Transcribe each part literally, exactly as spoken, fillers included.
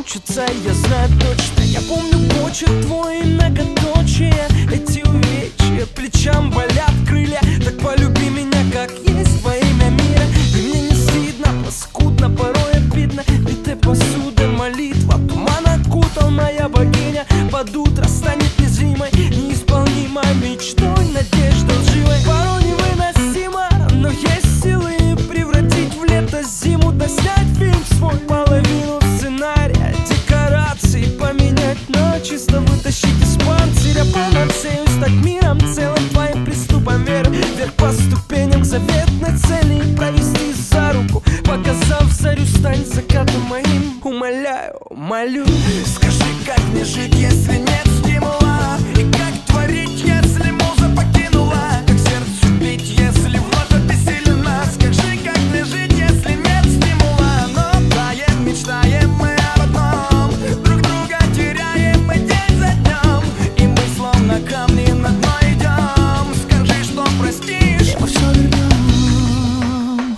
кончится, я знаю точно. Я помню почерк твой и многоточие. Эти увечья плечам болят крылья. Так полюби меня, как есть, во имя мира. И мне не стыдно, паскудно, порой обидно. Битой посуды молитва, туман окутал моя богиня. Под утро станет незримой, неисполнимой мечтой, надежда лживой. Порой невыносимо, но есть силы превратить в лето зиму, да снять фильм свой, половину сценария, декорации поменять на чисто, вытащить из панциря. Понадеюсь стать миром целым, твоим приступом веры вверх по ступеням к заветной цели и провести за руку, показав зарю, стань закатом моим. Умоляю, молю, скажи, как мне жить, если нет стимула? И как творить, если муза покинула? Как сердцу бить, если вновь обессилена? Скажи, как мне жить, если нет стимула? Но таем, мечтаем мы об одном, друг друга теряем мы день за днем, и мы словно камни на дно идем. Скажи, что простишь, мы все вернем.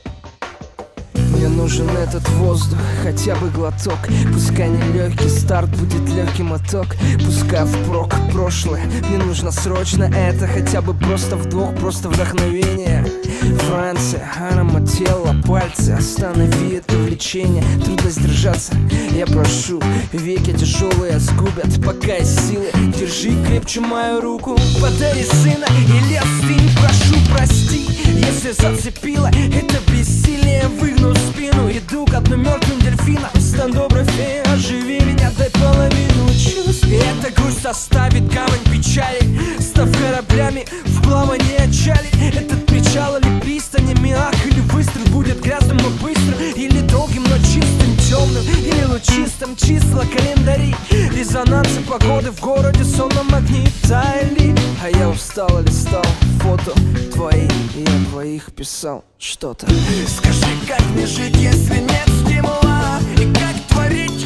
Мне нужен этот воздух, хотя бы глоток. Пускай не легкий старт, будет легкий моток. Пускай впрок прошлое, мне нужно срочно это. Хотя бы просто вдох, просто вдохновение. Франция, аромат тела, пальцы, останови это влечение. Трудно сдержаться, я прошу, веки тяжелые сгубят. Пока есть силы, держи крепче мою руку. Подари сына или остынь, прошу, прости, если зацепило это бессилие. Выгну спину, иду к одному мертвым дельфинам. Стендографе, оживи меня, дай половину чувств. И эта грусть оставит камень печали, став кораблями в плавание отчали. Этот причал или пристанями, ах, или выстрел будет грязным, но быстрым, или долгим, но чистым, темным, или лучистым. Числа календари, резонансы погоды в городе сонном нагнетали. А я устал, листал фото твои, и я твоих писал что-то. Скажи, как мне жить, если нет стимула? И как творить,